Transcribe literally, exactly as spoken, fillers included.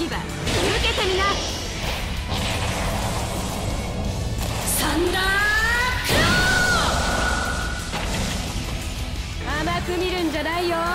牙受けてみな。サンダークロー。甘く見るんじゃないよ。